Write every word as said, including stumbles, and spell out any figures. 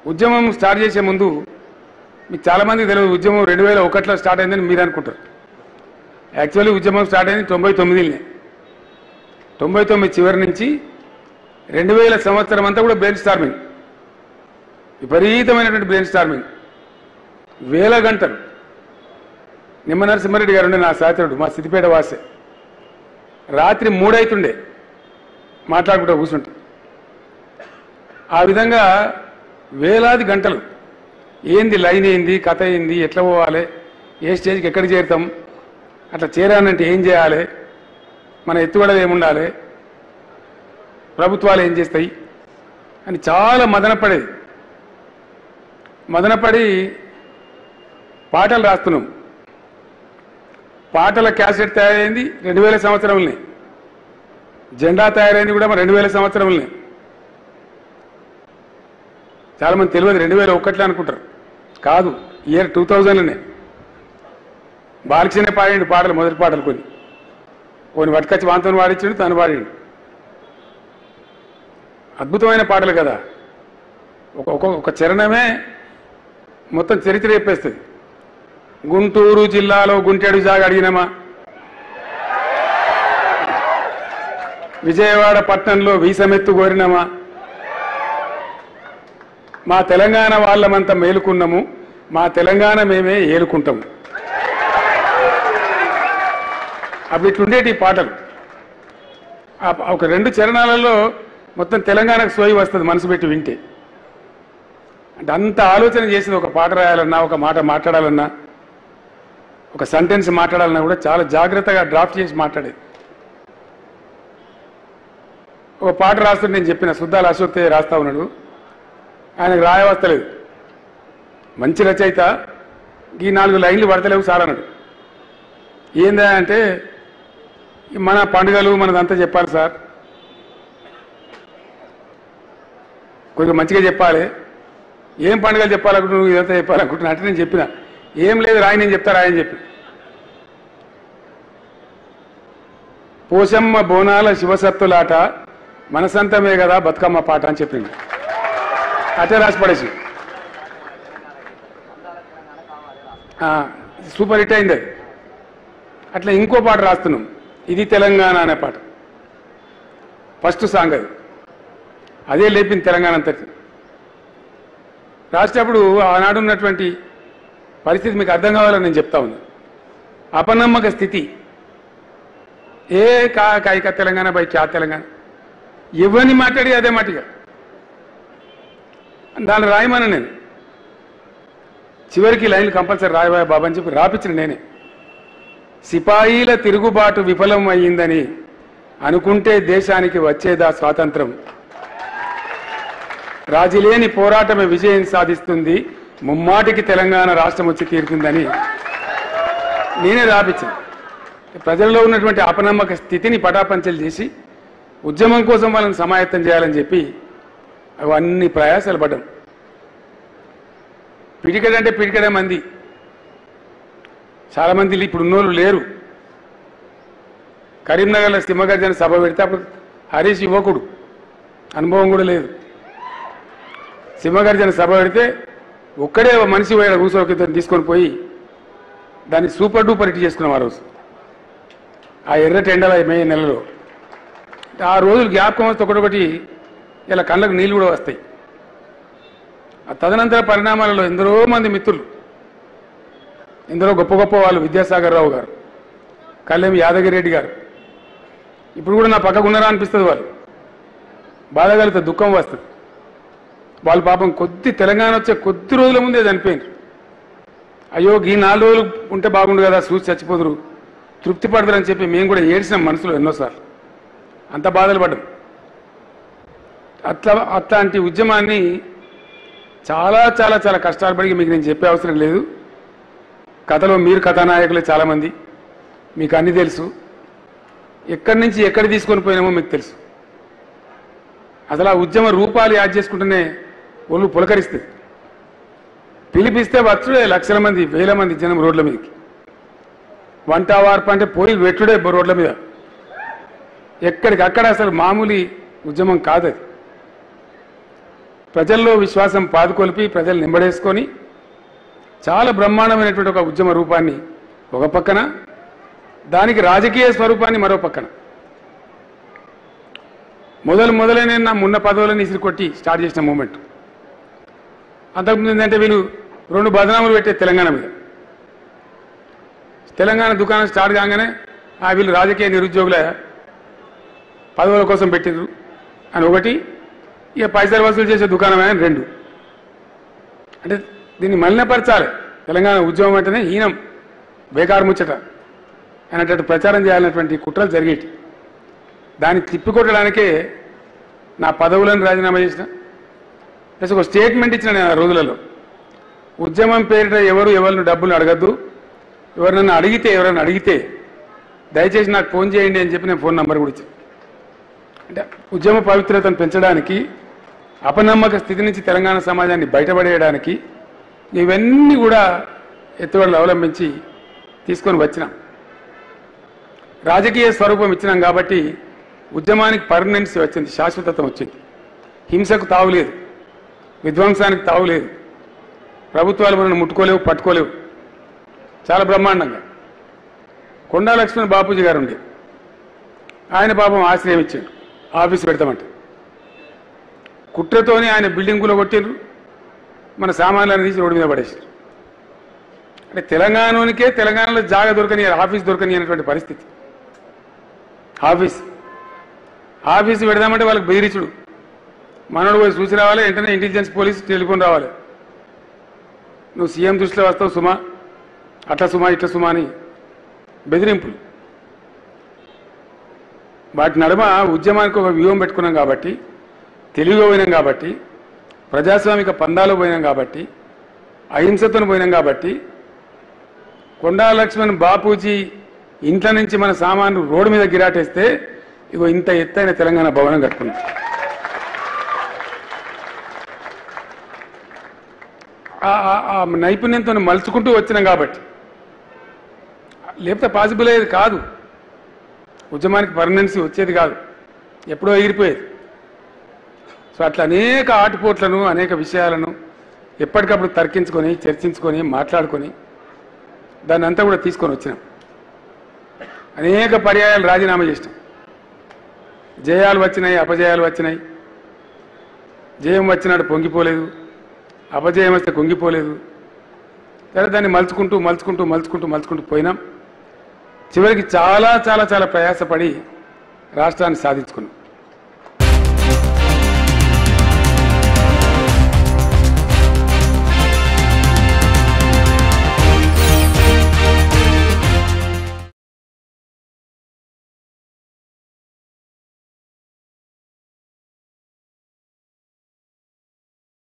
ఉద్యమం స్టార్ట్ చేసే ముందు మీకు చాలామంది తెలియదు, ఉద్యమం రెండు వేల ఒకటిలో స్టార్ట్ అయిందని మీరు అనుకుంటారు. యాక్చువల్లీ ఉద్యమం స్టార్ట్ అయింది తొంభై తొమ్మిదినే. తొంభై తొమ్మిది చివరి నుంచి రెండు వేల సంవత్సరం అంతా కూడా బ్రెయిన్ స్టార్మింగ్, విపరీతమైనటువంటి బ్రెయిన్ స్టార్మింగ్, వేల గంటలు. నిమ్మ నరసింహారెడ్డి గారు ఉండే నా సహచరుడు, మా సిద్దిపేట వాసే, రాత్రి మూడైతుండే మాట్లాడుకుంటూ కూర్చుంటాం. ఆ విధంగా వేలాది గంటలు. ఏంది లైన్, ఏంది కథ, ఏంది ఎట్లా పోవాలి, ఏ స్టేజ్కి ఎక్కడికి చేరుతాం, అట్లా చేరానంటే ఏం చేయాలి, మన ఎత్తుగడలు ఏముండాలి, ప్రభుత్వాలు ఏం చేస్తాయి అని చాలా మదనపడేది. మదనపడి పాటలు రాస్తున్నాం. పాటల క్యాసెట్ తయారైంది రెండు వేల సంవత్సరంలోనే, జెండా తయారైంది కూడా రెండు వేల సంవత్సరంలోనే. చాలామంది తెలియదు, రెండు వేల ఒకటిలో అనుకుంటారు, కాదు, ఇయర్ టూ థౌజండ్లోనే. బాలకృష్ణనే పాడిండు పాటలు, మొదటి పాటలు కొన్ని కొన్ని పట్టుకొచ్చి వాంతో పాడించాడు, తను పాడిండు. అద్భుతమైన పాటలు కదా. ఒక ఒక చరణమే మొత్తం చరిత్ర చెప్పేస్తుంది. గుంటూరు జిల్లాలో గుంటేడు జాగా అడిగినామా, విజయవాడ పట్టణంలో వీసమెత్తు కోరినామా, మా తెలంగాణ వాళ్ళమంతా మేలుకున్నాము, మా తెలంగాణ మేమే ఏలుకుంటాము. అప్పుడు ఇట్లుండేటి పాటలు. ఒక రెండు చరణాలలో మొత్తం తెలంగాణకు సోయి వస్తుంది మనసు పెట్టి వింటే. అంటే అంత ఆలోచన చేసింది. ఒక పాట రాయాలన్నా, ఒక మాట మాట్లాడాలన్నా, ఒక సెంటెన్స్ మాట్లాడాలన్నా కూడా చాలా జాగ్రత్తగా డ్రాఫ్ట్ చేసి మాట్లాడేది. ఒక పాట రాస్తుంటే నేను చెప్పిన, సుద్దాల అశోక్ రాస్తా ఉన్నాడు, ఆయనకు రాయవస్తలేదు, మంచి రచయిత, ఈ నాలుగు లైన్లు పడతలేవు సార్ అన్నాడు. ఏందా అంటే, మన పండుగలు మనదంతా చెప్పాలి సార్, కొద్దిగా మంచిగా చెప్పాలి, ఏం పండుగలు చెప్పాలనుకుంటు నువ్వు ఇదంతా చెప్పాలనుకుంటున్నా అంటే నేను చెప్పిన, ఏం లేదు రాయి, నేను చెప్తా రాయని చెప్పి. పోషమ్మ బోనాల శివసత్తులాట మనసంతమే కదా బతుకమ్మ పాట అని చెప్పింది. అటే రాసి పడేసి సూపర్ హిట్ అయింది అది. అట్లా ఇంకో పాట రాస్తున్నాం, ఇది తెలంగాణ అనే పాట, ఫస్ట్ సాంగ్ అది. అదే లేపింది తెలంగాణ అంతటి. రాసేటప్పుడు ఆనాడు ఉన్నటువంటి పరిస్థితి మీకు అర్థం కావాలని నేను చెప్తా ఉన్నా. అపనమ్మక స్థితి, ఏ కా కాయిక తెలంగాణ బై క్యా తెలంగాణ, ఎవరిని మాట్లాడి అదే మాటిగా దాన్ని రాయమని నేను చివరికి లైన్లు కంపల్సరీ రాయబాయ బాబా అని చెప్పి రాపించిన నేనే. సిపాయిల తిరుగుబాటు విఫలం అయ్యిందని అనుకుంటే దేశానికి వచ్చేదా స్వాతంత్రం, రాజీలేని పోరాటమే విజయం సాధిస్తుంది, ముమ్మాటికి తెలంగాణ రాష్ట్రం వచ్చి తీరుతుందని నేనే రాపించాను. ప్రజల్లో ఉన్నటువంటి అపనమ్మక స్థితిని పటాపంచలు చేసి ఉద్యమం కోసం వాళ్ళని సమాయత్తం చేయాలని చెప్పి అవన్నీ ప్రయాసాలు పడ్డాం. పిడికడంటే పిడికడే మంది, చాలామంది ఇప్పుడు ఉన్నోళ్ళు లేరు. కరీంనగర్లో సింహగర్జన సభ పెడితే అప్పుడు హరీష్ యువకుడు, అనుభవం కూడా లేదు. సింహగర్జన సభ పెడితే ఒక్కడే మనిషి పోయాడు, కూర్చోకిద్దరు తీసుకొని పోయి దాన్ని సూపర్ డూపర్ హిట్ చేసుకున్నాం ఆ రోజు, ఆ ఎర్ర టెండల మే నెలలో. ఆ రోజులు జ్ఞాపకం వస్తే ఒకటొకటి ఇలా కళ్ళకు నీళ్ళు కూడా వస్తాయి. ఆ తదనంతర పరిణామాలలో ఎందరో మంది మిత్రులు, ఎందరో గొప్ప గొప్ప వాళ్ళు, విద్యాసాగర్ రావు గారు, కళ్యాణ్ యాదగిరి రెడ్డి గారు, ఇప్పుడు కూడా నా పక్కకు ఉన్నారా అనిపిస్తుంది. వాళ్ళు బాధ కలిగితే దుఃఖం వస్తుంది. వాళ్ళు పాపం కొద్ది తెలంగాణ వచ్చే కొద్ది రోజుల ముందే చనిపోయింది. అయ్యో ఈ నాలుగు రోజులు ఉంటే బాగుండు కదా, చూసి చచ్చిపోదురు, తృప్తి పడతారని చెప్పి మేము కూడా ఏడ్చినాం మనసులో ఎన్నోసార్లు, అంత బాధలు పడ్డాం. అట్లా అట్లాంటి ఉద్యమాన్ని చాలా చాలా చాలా కష్టాలు పడి మీకు నేను చెప్పే అవసరం లేదు. కథలో మీరు కథానాయకులే చాలామంది, మీకు అన్నీ తెలుసు. ఎక్కడి నుంచి ఎక్కడి తీసుకొని పోయినామో మీకు తెలుసు. అసలు ఆ ఉద్యమ రూపాలు యాడ్ చేసుకుంటూనే ఒళ్ళు పులకరిస్తుంది. పిలిపిస్తే వచ్చుడే లక్షల మంది, వేల మంది జనం రోడ్ల మీదకి. వంట వార్పు అంటే పోయి వెట్టుడే రోడ్ల మీద, ఎక్కడికక్కడ. అసలు మామూలు ఉద్యమం కాదు అది. ప్రజల్లో విశ్వాసం పాదుకొలిపి ప్రజలు నింబడేసుకొని చాలా బ్రహ్మాండమైనటువంటి ఒక ఉద్యమ రూపాన్ని ఒక పక్కన, దానికి రాజకీయ స్వరూపాన్ని మరో పక్కన, మొదలు మొదలైన నా మున్న పదవులను ఇసిరి కొట్టి స్టార్ట్ చేసిన మూమెంట్. అంతకుముందు ఏంటంటే వీళ్ళు రెండు బదనాములు పెట్టే తెలంగాణ మీద. తెలంగాణ దుకాణం స్టార్ట్ కాగానే ఆ వీళ్ళు రాజకీయ నిరుద్యోగుల పదవుల కోసం పెట్టిండ్రు అని ఒకటి, ఇక పైసలు వసూలు చేసే దుకాణమే అని రెండు. అంటే దీన్ని మలినపరచాలి. తెలంగాణ ఉద్యమం అంటేనే హీనం, బేకారు ముచ్చట అనేటట్టు ప్రచారం చేయాలన్నటువంటి కుట్రలు జరిగేటి. దాన్ని తిప్పికొట్టడానికే నా పదవులను రాజీనామా చేసిన, ప్లస్ ఒక స్టేట్మెంట్ ఇచ్చిన నేను ఆ రోజులలో. ఉద్యమం పేరిట ఎవరు ఎవరిని డబ్బులు అడగద్దు, ఎవరినన్నా అడిగితే ఎవరైనా అడిగితే దయచేసి నాకు ఫోన్ చేయండి అని చెప్పి నేను ఫోన్ నంబర్ కూడా ఇచ్చాను. అంటే ఉద్యమ పవిత్రతను పెంచడానికి, అపనమ్మక స్థితి నుంచి తెలంగాణ సమాజాన్ని బయటపడేయడానికి ఇవన్నీ కూడా ఎత్తుగడలు అవలంబించి తీసుకొని వచ్చినాం. రాజకీయ స్వరూపం ఇచ్చినాం కాబట్టి ఉద్యమానికి పర్మనెన్సీ వచ్చింది, శాశ్వతత్వం వచ్చింది. హింసకు తావులేదు, విధ్వంసానికి తావులేదు, ప్రభుత్వాలు మనల్ని ముట్టుకోలేవు, పట్టుకోలేవు. చాలా బ్రహ్మాండంగా కొండా లక్ష్మణ్ బాపూజీ గారు ఉండే, ఆయన పాపం ఆశ్రయం ఇచ్చాడు, ఆఫీస్ పెడతామంటే కుట్రతోని ఆయన బిల్డింగులో కొట్టిండ్రు, మన సామాన్లను తీసి రోడ్డు మీద పడేసారు. అంటే తెలంగాణకే తెలంగాణలో జాగా దొరకని, ఆఫీస్ దొరకని అనేటువంటి పరిస్థితి. ఆఫీస్ ఆఫీసు పెడదామంటే వాళ్ళకి బెదిరించుడు, మనోడు పోయి చూసి రావాలి, వెంటనే ఇంటెలిజెన్స్ పోలీస్ టెలిఫోన్ రావాలి, నువ్వు సీఎం దృష్టిలో వస్తావు సుమా, అట్లా సుమా ఇట్లా సుమా అని బెదిరింపులు. వాటి నడుమ ఉద్యమానికి ఒక వ్యూహం పెట్టుకున్నాం కాబట్టి, తెలివిగా పోయినాం కాబట్టి, ప్రజాస్వామిక పందాలు పోయినాం కాబట్టి, అహింసతో పోయినాం కాబట్టి, కొండా లక్ష్మణ్ బాపూజీ ఇంట్లో నుంచి మన సామాన్లు రోడ్డు మీద గిరాటేస్తే ఇగో ఇంత ఎత్తైన తెలంగాణ భవనం కట్టుకున్నాం. ఆ నైపుణ్యంతో మలుచుకుంటూ వచ్చినాం కాబట్టి, లేకపోతే పాసిబుల్ అయ్యేది కాదు. ఉద్యమానికి పర్మనెన్సీ వచ్చేది కాదు, ఎప్పుడో ఎగిరిపోయేది. సో అట్లా అనేక ఆటుపోట్లను, అనేక విషయాలను ఎప్పటికప్పుడు తర్కించుకొని, చర్చించుకొని, మాట్లాడుకొని దాన్ని అంతా కూడా తీసుకొని వచ్చినాం. అనేక పర్యాయాలు రాజీనామా చేసినాం. జయాలు వచ్చినాయి, అపజయాలు వచ్చినాయి. జయం వచ్చినాడు పొంగిపోలేదు, అపజయం వస్తే కుంగిపోలేదు. సరే దాన్ని మలుచుకుంటూ మలుచుకుంటూ మలుచుకుంటూ మలుచుకుంటూ పోయినాం. చివరికి చాలా చాలా చాలా ప్రయాసపడి రాష్ట్రాన్ని సాధించుకున్నాం.